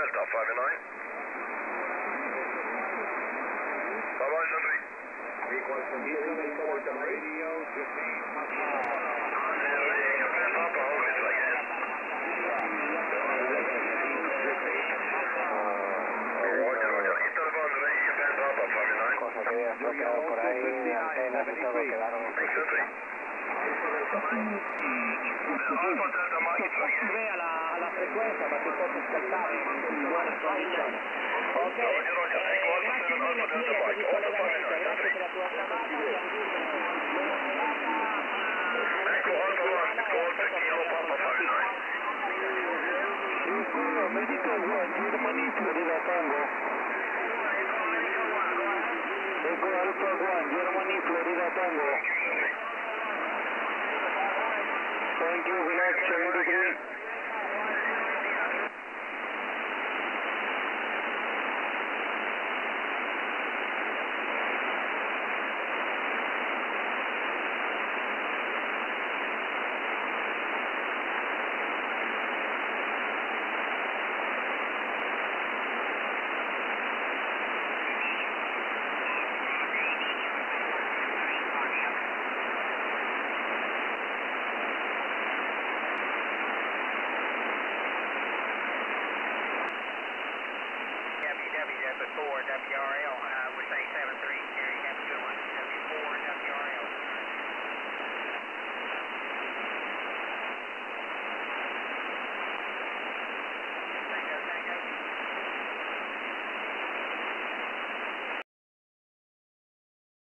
Delta 5-9. Bye-bye, Jumpy. Radio, Japan Papa, hold me, please. Roger, Roger. Eastern boundary, Japan Papa, 5-9. Cosa que había bloqueado por ahí, antenas y todo quedaron en Thanks, Jumpy. Alpha Delta Mike, please. alla frequenza perché posso scattare in buona condizione. Ok, Roger, Roger. Echo Alpha 7 Alpha Delta Mike. Alpha 5-9, Jumpy. Echo Alpha 1, call to Kilo Papa 5-9. Medical 1, Germany, Florida Tango. Echo Alpha 1, Germany, Florida Tango. Thank you, relax 7 degrees.